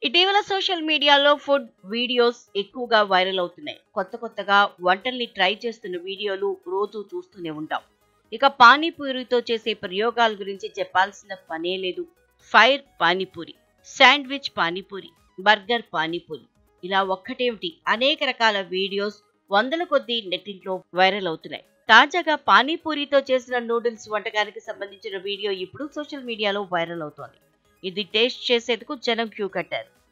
ఇటీవల సోషల్ మీడియాలో food videos ఎక్కువగా వైరల్ అవుతున్నాయి. కొత్తగా వంటల్ని ట్రై చేస్తున్న వీడియోలు రోజు చూస్తూనే ఉంటాం. ఇక పానీపూరితో చేసే ప్రయోగాల గురించి చెప్పాల్సిన పనే లేదు. Fire panipuri, sandwich panipuri, burger panipuri, ఇలా ఒక్కటేమిటి అనేక రకాల వీడియోస్ వందల కొద్దీ నెట్టింట్లో వైరల్ అవుతున్నాయి. తాజాగా పానీపూరితో చేసిన నూడిల్స్ వంటకానికి సంబంధించిన వీడియో ఇప్పుడు సోషల్ మీడియాలో వైరల్ అవుతోంది. ఇది టేస్ట్ చేసేందుకు జనం క్యూ కట్టారు.